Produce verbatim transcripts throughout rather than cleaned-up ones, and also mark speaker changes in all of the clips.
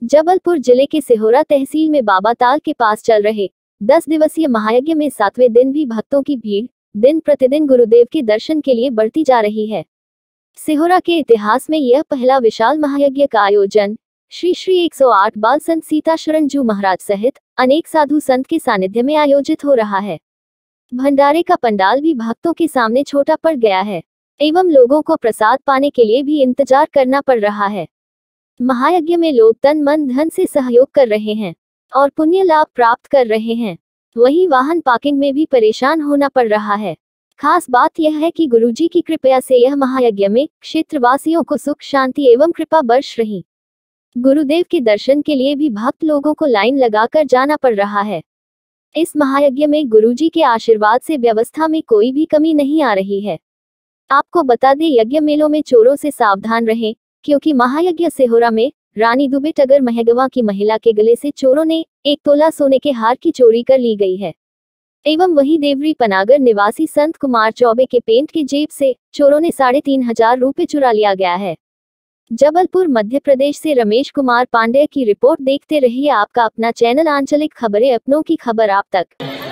Speaker 1: जबलपुर जिले के सिहोरा तहसील में बाबा ताल के पास चल रहे दस दिवसीय महायज्ञ में सातवें दिन भी भक्तों की भीड़ दिन प्रतिदिन गुरुदेव के दर्शन के लिए बढ़ती जा रही है। सिहोरा के इतिहास में यह पहला विशाल महायज्ञ का आयोजन श्री श्री एक सौ आठ बाल संत सीताशरण जू महाराज सहित अनेक साधु संत के सानिध्य में आयोजित हो रहा है। भंडारे का पंडाल भी भक्तों के सामने छोटा पड़ गया है एवं लोगों को प्रसाद पाने के लिए भी इंतजार करना पड़ रहा है। महायज्ञ में लोग तन मन धन से सहयोग कर रहे हैं और पुण्य लाभ प्राप्त कर रहे हैं। वहीं वाहन पार्किंग में भी परेशान होना पड़ रहा है। खास बात यह है कि गुरुजी की कृपा से यह महायज्ञ में क्षेत्रवासियों को सुख शांति एवं कृपा बरस रही। गुरुदेव के दर्शन के लिए भी भक्त लोगों को लाइन लगाकर जाना पड़ रहा है। इस महायज्ञ में गुरुजी के आशीर्वाद से व्यवस्था में कोई भी कमी नहीं आ रही है। आपको बता दें, यज्ञ मेलों में चोरों से सावधान रहें, क्योंकि महायज्ञ सिहोरा में रानी दुबे टगर महगवा की महिला के गले से चोरों ने एक तोला सोने के हार की चोरी कर ली गई है। एवं वही देवरी पनागर निवासी संत कुमार चौबे के पेंट की जेब से चोरों ने साढ़े तीन हजार रुपए चुरा लिया गया है। जबलपुर मध्य प्रदेश से रमेश कुमार पांडेय की रिपोर्ट। देखते रहिए आपका अपना चैनल आंचलिक खबरें, अपनों की खबर आप तक।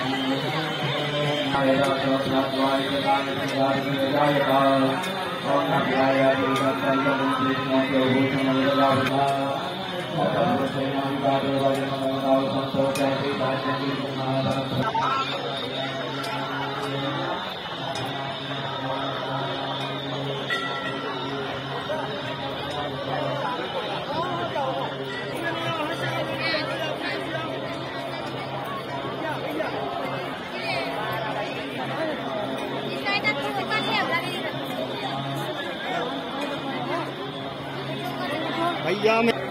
Speaker 2: भैया मैं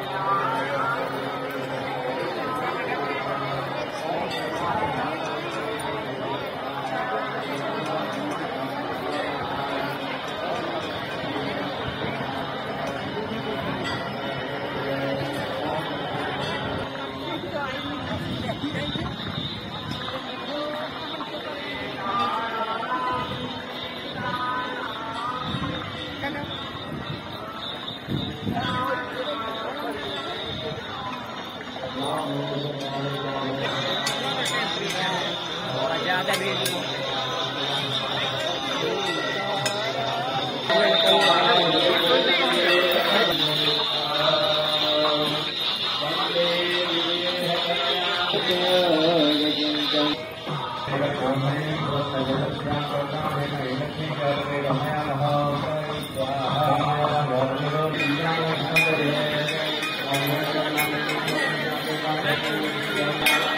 Speaker 3: Thank you.